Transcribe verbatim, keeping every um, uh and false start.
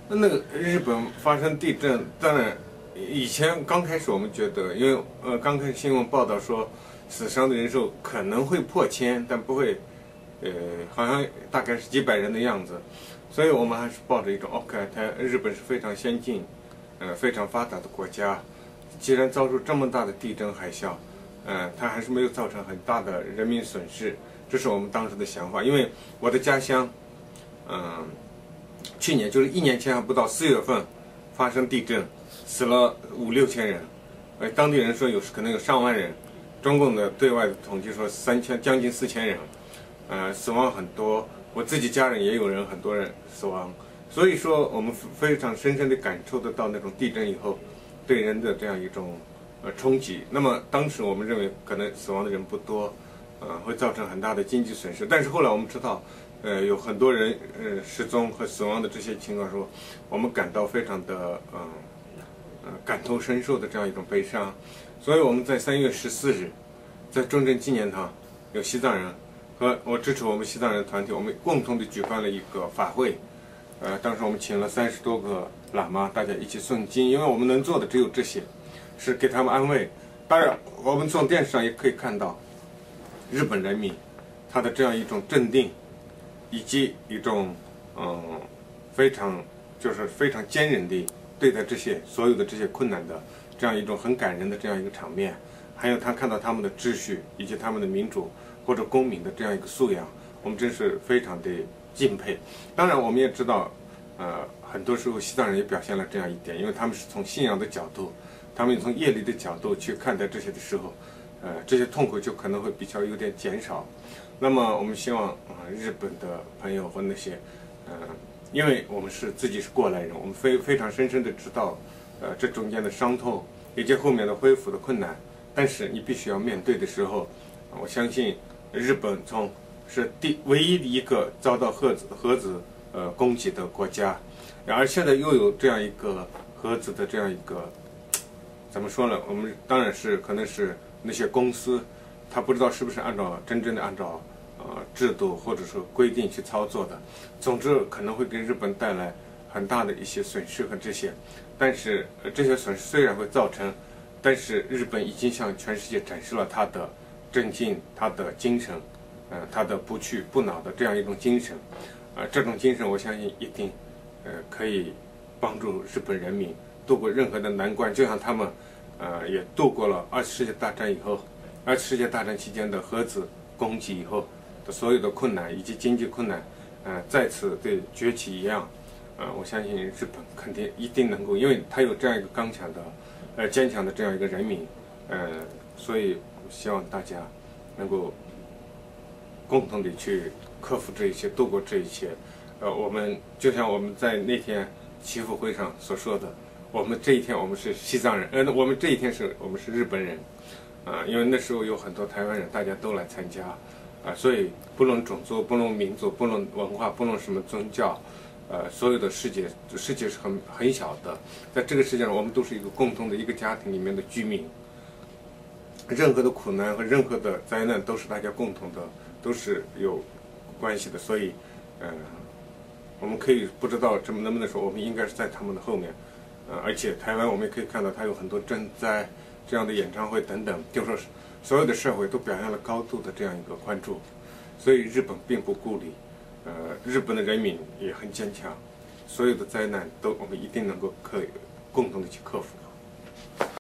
那个日本发生地震，当然以前刚开始我们觉得，因为呃刚开始新闻报道说死伤的人数可能会破千，但不会，呃好像大概是几百人的样子，所以我们还是抱着一种 OK， 它日本是非常先进，呃非常发达的国家，既然遭受这么大的地震海啸，呃它还是没有造成很大的人民损失，这是我们当时的想法。因为我的家乡，嗯、呃。去年就是一年前还不到四月份发生地震，死了五六千人，呃，当地人说有可能有上万人，中共的对外的统计说三千将近四千人，呃，死亡很多，我自己家人也有人很多人死亡，所以说我们非常深深地感受得到那种地震以后对人的这样一种呃冲击。那么当时我们认为可能死亡的人不多，呃，会造成很大的经济损失，但是后来我们知道。呃，有很多人呃失踪和死亡的这些情况说，我们感到非常的嗯呃感同身受的这样一种悲伤，所以我们在三月十四日，在中正纪念堂，有西藏人和我支持我们西藏人团体，我们共同的举办了一个法会，呃，当时我们请了三十多个喇嘛，大家一起诵经，因为我们能做的只有这些，是给他们安慰。当然，我们从电视上也可以看到，日本人民他的这样一种镇定。以及一种嗯非常就是非常坚韧地对待这些所有的这些困难的这样一种很感人的这样一个场面，还有他看到他们的秩序以及他们的民主或者公民的这样一个素养，我们真是非常的敬佩。当然，我们也知道，呃，很多时候西藏人也表现了这样一点，因为他们是从信仰的角度，他们从业力的角度去看待这些的时候，呃，这些痛苦就可能会比较有点减少。那么我们希望啊、呃，日本的朋友和那些，呃，因为我们是自己是过来人，我们非非常深深的知道，呃，这中间的伤痛以及后面的恢复的困难。但是你必须要面对的时候，呃、我相信日本从是第唯一的一个遭到核子核子呃攻击的国家，然而现在又有这样一个核子的这样一个，怎么说呢？我们当然是可能是那些公司。他不知道是不是按照真正的按照呃制度或者说规定去操作的，总之可能会给日本带来很大的一些损失和这些，但是、呃、这些损失虽然会造成，但是日本已经向全世界展示了他的镇静、他的精神，呃，他的不屈不挠的这样一种精神，呃，这种精神我相信一定呃可以帮助日本人民度过任何的难关，就像他们呃也度过了二次世界大战以后。二次世界大战期间的核子攻击以后的所有的困难以及经济困难，呃，再次的崛起一样，呃，我相信日本肯定一定能够，因为它有这样一个刚强的、呃坚强的这样一个人民，呃，所以希望大家能够共同的去克服这一切，度过这一切。呃，我们就像我们在那天祈福会上所说的，我们这一天我们是西藏人，呃，我们这一天是我们是日本人。啊，因为那时候有很多台湾人，大家都来参加，啊，所以不论种族、不论民族、不论文化、不论什么宗教，呃，所有的世界，世界是很很小的，在这个世界上，我们都是一个共同的一个家庭里面的居民。任何的苦难和任何的灾难都是大家共同的，都是有关系的。所以，呃，我们可以不知道这么能不能说，我们应该是在他们的后面，呃，而且台湾我们也可以看到，它有很多赈灾。这样的演唱会等等，就说是所有的社会都表现了高度的这样一个关注，所以日本并不孤立，呃，日本的人民也很坚强，所有的灾难都我们一定能够可以共同的去克服。